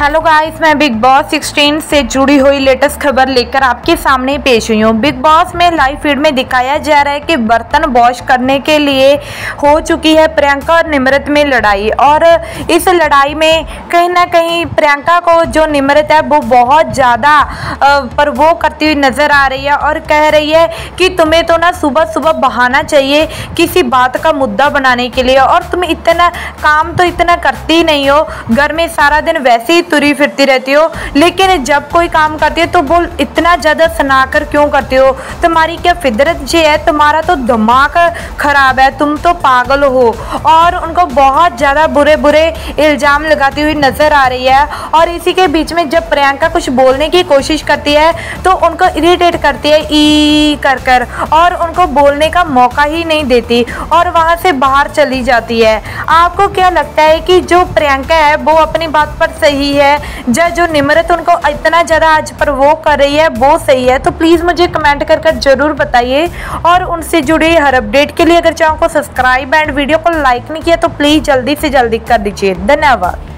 Hello guys, मैं Bigg Boss 16 से जुड़ी हुई लेटेस्ट खबर लेकर आपके सामने पेश हुई हूँ। बिग बॉस में लाइव फीड में दिखाया जा रहा है कि बर्तन वॉश करने के लिए हो चुकी है प्रियंका और निमृत में लड़ाई, और इस लड़ाई में कहीं ना कहीं प्रियंका को जो निमृत है वो बहुत ज़्यादा प्रवोक करती हुई नज़र आ रही है और कह रही है कि तुम्हें तो ना सुबह सुबह बहाना चाहिए किसी बात का मुद्दा बनाने के लिए, और तुम इतना काम तो इतना करती नहीं हो, घर में सारा दिन वैसे ही तुरी फिरती रहती हो, लेकिन जब कोई काम करती है तो वो इतना ज़्यादा सनाकर क्यों करती हो? तुम्हारी क्या फितरत जी है? तुम्हारा तो दिमाग खराब है, तुम तो पागल हो। और उनको बहुत ज़्यादा बुरे बुरे इल्ज़ाम लगाती हुई नज़र आ रही है। और इसी के बीच में जब प्रियंका कुछ बोलने की कोशिश करती है तो उनको इरिटेट करती है ई कर और उनको बोलने का मौका ही नहीं देती और वहाँ से बाहर चली जाती है। आपको क्या लगता है कि जो प्रियंका है वो अपनी बात पर सही है, जो निमृत उनको इतना ज़्यादा आज प्रवोक कर रही है वो सही है? तो प्लीज़ मुझे कमेंट कर ज़रूर बताइए, और उनसे जुड़े हर अपडेट के लिए अगर चैनल को सब्सक्राइब एंड वीडियो को लाइक नहीं किया तो प्लीज़ जल्दी से जल्दी कर दीजिए। धन्यवाद।